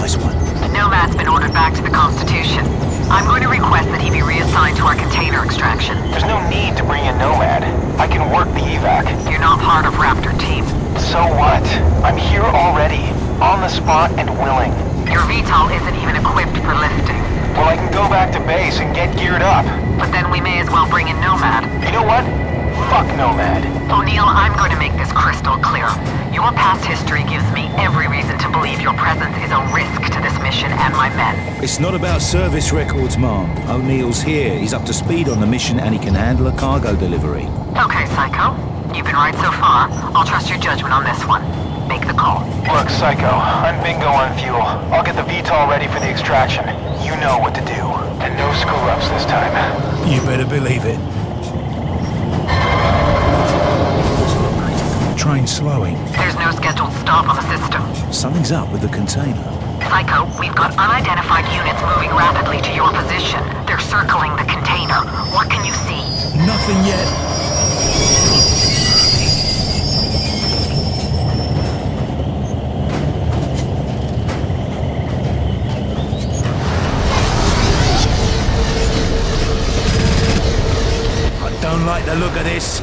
Nice one. Nomad's been ordered back to the Constitution. I'm going to request that he be reassigned to our container extraction. There's no need to bring in Nomad. I can work the evac. You're not part of Raptor team. So what? I'm here already. On the spot and willing. Your VTOL isn't even equipped for lifting. Well, I can go back to base and get geared up. But then we may as well bring in Nomad. You know what? Fuck Nomad. O'Neill, I'm going to make this crystal clear. Your past history gives me every reason to believe your presence is a risk to this mission and my men. It's not about service records, Mom. O'Neill's here. He's up to speed on the mission and he can handle a cargo delivery. Okay, Psycho. You've been right so far. I'll trust your judgment on this one. Make the call. Look, Psycho, I'm bingo on fuel. I'll get the VTOL ready for the extraction. You know what to do. And no screw-ups this time. You better believe it. Train slowing. There's no scheduled stop on the system. Something's up with the container. Psycho, we've got unidentified units moving rapidly to your position. They're circling the container. What can you see? Nothing yet. I don't like the look of this.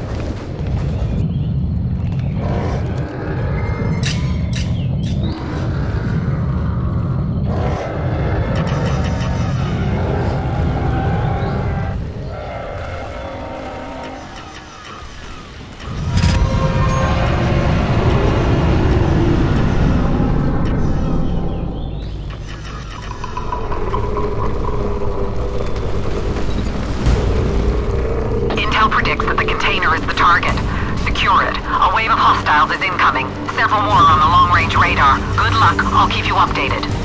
Predicts that the container is the target. Secure it. A wave of hostiles is incoming. Several more on the long-range radar. Good luck. I'll keep you updated.